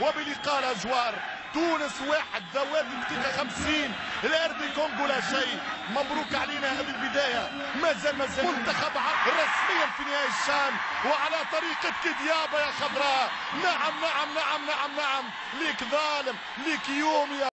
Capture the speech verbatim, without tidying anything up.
وبلقاء الأجوار. تونس واحد ذوات الدقيقة خمسين، الأردن كونغو لا شيء. مبروك علينا هذه البداية. ما زال ما زال منتخب رسميا في نهائي الشان وعلى طريقة كديابة يا خضراء. نعم نعم نعم نعم نعم، ليك ظالم ليك يوم يا